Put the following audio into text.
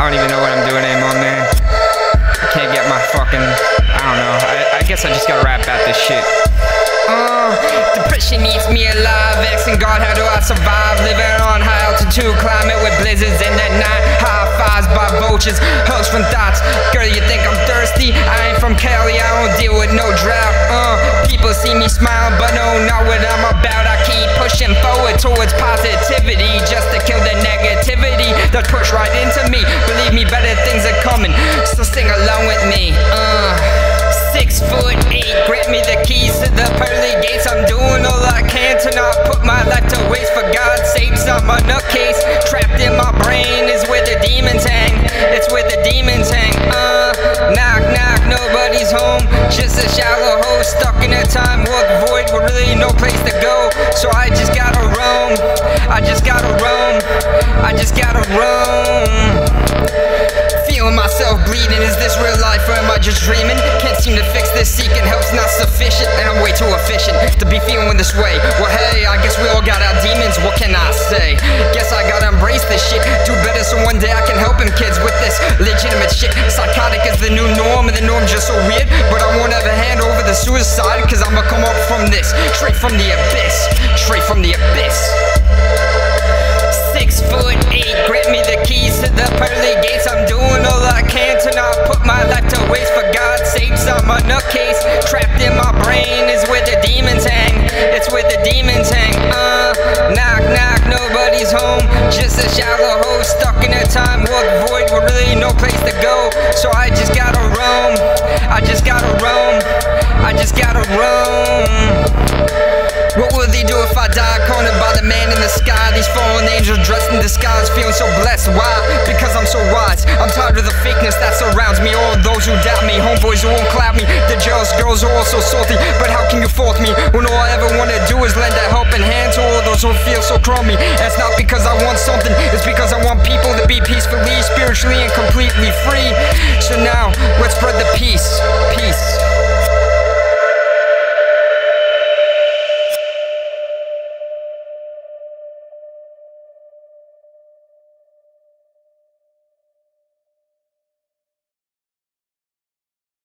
don't even know what I'm doing anymore, man. I can't get my fucking, I don't know. I guess I just gotta rap about this shit. Depression eats me alive, asking God, how do I survive? Living on high altitude climate with blizzards in the night. High fives by vultures, hugs from thoughts. Girl, you think I'm thirsty? I ain't from Cali, I don't deal with no drought. People see me smile, but no, not what I'm about. I keep pushing forward towards positivity, just to kill the negativity that push right into me. Believe me, better things are coming, so sing along with me. 6'8", grant me the keys to the pearly gates. I'm doing all I can to not put my life to waste. For God's sakes, I'm a nutcase. Trapped in my brain is where the demons hang. It's where the demons hang. Knock, knock, nobody's home. Just a shallow hole stuck in a time warp void with really no place to go. So I just gotta roam. I just gotta roam. I just gotta roam. Feeling myself bleeding, is this real life or am I just dreaming? Can't seem to fix this, seeking help's not sufficient, and I'm way too efficient to be feeling this way. Well hey, I guess we all got our demons, what can I say? Guess I gotta embrace this shit, do better so one day I can help them kids with this legitimate shit. Psychotic is the new norm, and the norm's just so weird, but I won't ever hand over the suicide, cause I'ma come up from this, straight from the abyss, straight from the abyss. 6'8", grant me the keys to the pearly gates. I'm doing all I can to not put my life to waste. For God's sakes, I'm a nutcase. Trapped in my brain is where the demons hang. It's where the demons hang. Knock, knock, nobody's home. Just a shallow hole stuck in a time warp void with really no place to go. So I just gotta roam. I just gotta roam. I just gotta roam. What will they do if I die? Cornered by the man in the sky. These fallen angels dressed in disguise, feeling so blessed. Why? Because I'm so wise. I'm tired of the fakeness that surrounds me. All those who doubt me, homeboys who won't clap me. The jealous girls are all so salty, but how can you fault me when all I ever wanna do is lend a helping hand to all those who feel so crummy? And it's not because I want something, it's because I want people to be peacefully, spiritually, and completely free. So now, let's spread the peace. Peace.